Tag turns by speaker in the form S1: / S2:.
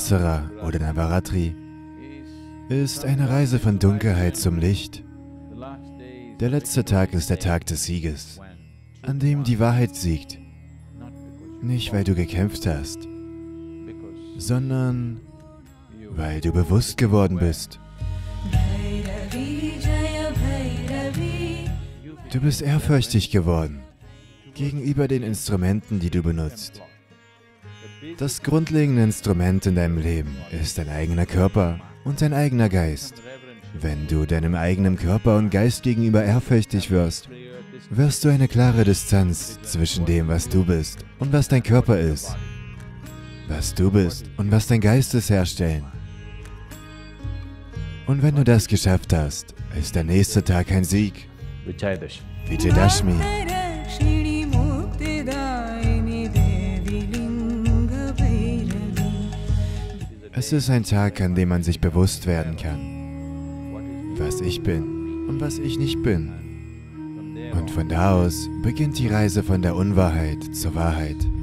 S1: Dasara oder Navaratri ist eine Reise von Dunkelheit zum Licht. Der letzte Tag ist der Tag des Sieges, an dem die Wahrheit siegt. Nicht, weil du gekämpft hast, sondern weil du bewusst geworden bist. Du bist ehrfürchtig geworden gegenüber den Instrumenten, die du benutzt. Das grundlegende Instrument in deinem Leben ist dein eigener Körper und dein eigener Geist. Wenn du deinem eigenen Körper und Geist gegenüber ehrfürchtig wirst, wirst du eine klare Distanz zwischen dem, was du bist und was dein Körper ist. Was du bist und was dein Geist ist, herstellen. Und wenn du das geschafft hast, ist der nächste Tag ein Sieg. Vijayadashmi. Es ist ein Tag, an dem man sich bewusst werden kann, was ich bin und was ich nicht bin. Und von da aus beginnt die Reise von der Unwahrheit zur Wahrheit.